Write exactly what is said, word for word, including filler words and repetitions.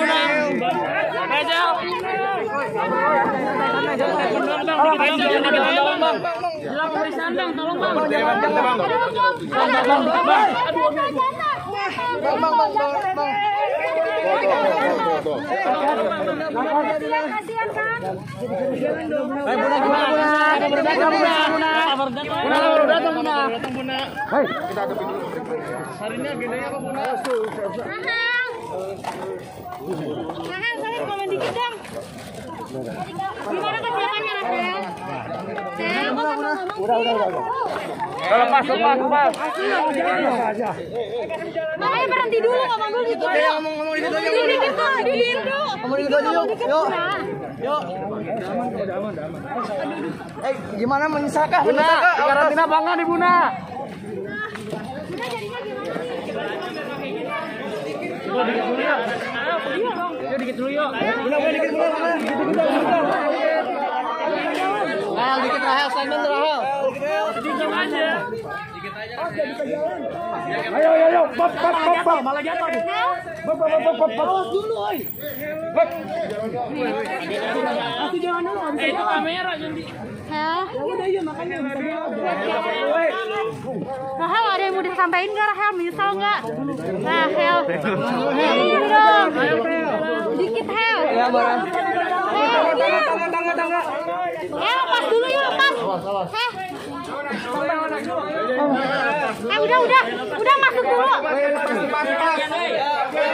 Harinya gedenya apa Buna? Mahal, kalian komen dikit dong. Gimana kesiapannya, Rafael? Saya kok sama ngomong sih? Udah, udah, udah. Lepas, lepas, lepas. Makanya berhenti dulu ngomong dulu gitu. Oke, ngomong-ngomong di situ aja. Dikit dikit tuh, dikit tuh. Ngomong di situ aja yuk. Yuk. Yuk. Eh, gimana menyisakah? Buna, karantina apa enggak di Buna? Bunda jadinya gimana sih? Yuk dikit dulu yuk. Yuk dikit dulu yuk. Buna, Buna, dikit Buna. Dikit, dikit, dikit. Rahel dikit Rahel, standing Rahel. Dikit aja. Ayo ayo ayo, bab bab bab bab malah jatuh nih. Bab bab bab bab bab dulu oi. Bab. Kasih jangan dulu, bisa itu kamera jadi. Hah? Ya udah iya makanya bisa jawab. Rahel ada yang mau disampaikan nggak Rahel? Menyesal nggak? Rahel. Dikit dong. Dikit Hel. Ya barang. Hel, iya. Tangga, tangga, tangga. Hel, pas dulu ya, pas. Heh. Eh udah udah, udah masuk dulu. Pas, pas, pas.